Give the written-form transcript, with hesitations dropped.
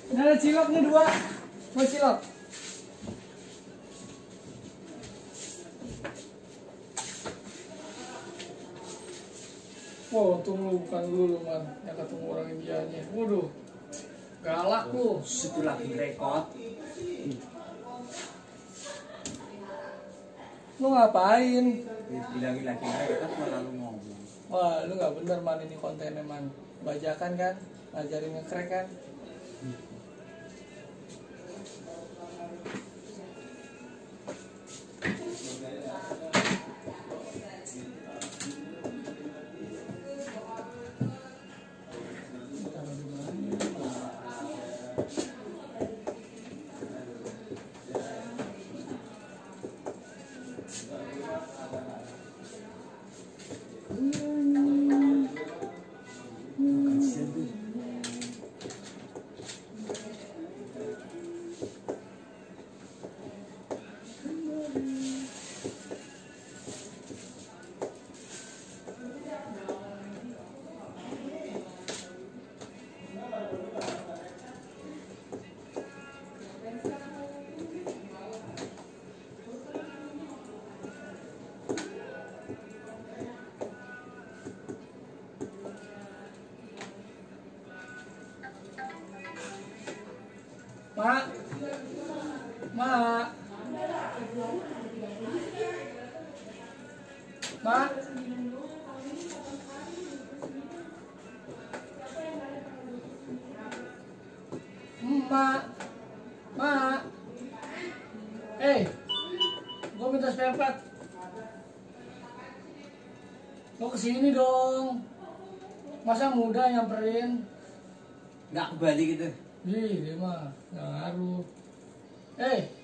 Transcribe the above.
Ini ada cilok nih 2. Mau cilok? Wow, untung lu bukan dulu man yang ketemu orang Indianya. Waduh, galak lu. Itu lagi rekod. Lu ngapain? Bilangin lagi rekod malah lu ngomong. Wah, lu nggak bener man ini kontennya man. Bajakan kan, ngajarin ngekrek kan. Mak, mak, mak, mak, mak, gue minta spare part. Lo kesini dong. Masa muda nyamperin? Nggak kembali gitu. Ih, dia mah nggak ngaruh.